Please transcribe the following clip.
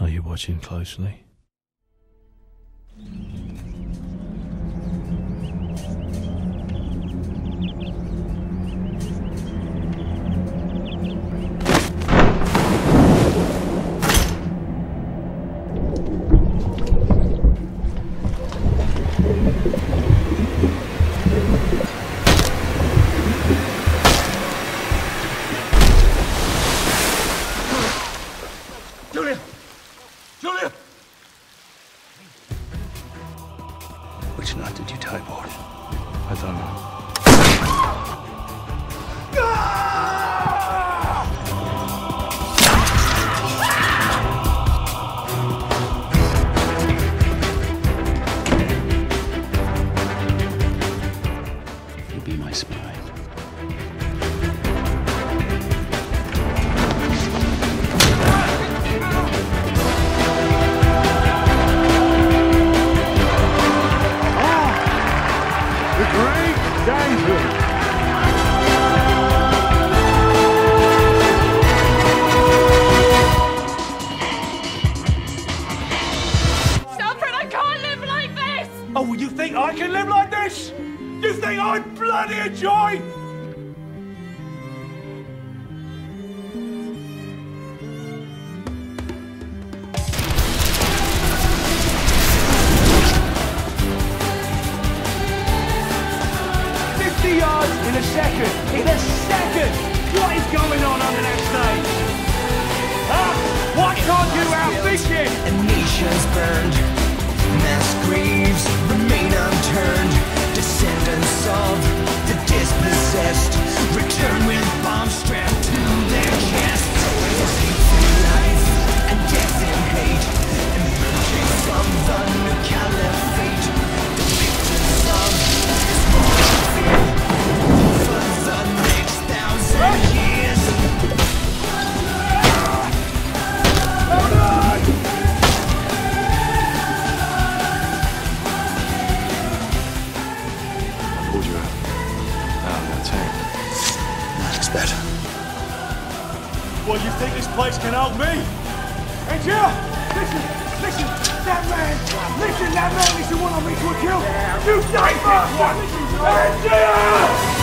Are you watching closely? Julia! Julia! Which knot did you tie, Ward? I don't know. You'll be my spy. Alfred, I can't live like this! Oh, well, you think I can live like this? You think I'd bloody enjoy? Yards in a second! In a second! What is going on under that stage? Huh? Why can't you out fishing? And nations burned, mass graves remain unturned. Descendants of the dispossessed return with bombs strapped to their chests. Through life and death and hate, emerging from the new caliphate. The victims of this warfare for the next 1,000 years. Pulled you out of that tank. That's better. Well, you think this place can help me? Angel! Listen, that man is the one on me to a kill! You take it! Angel!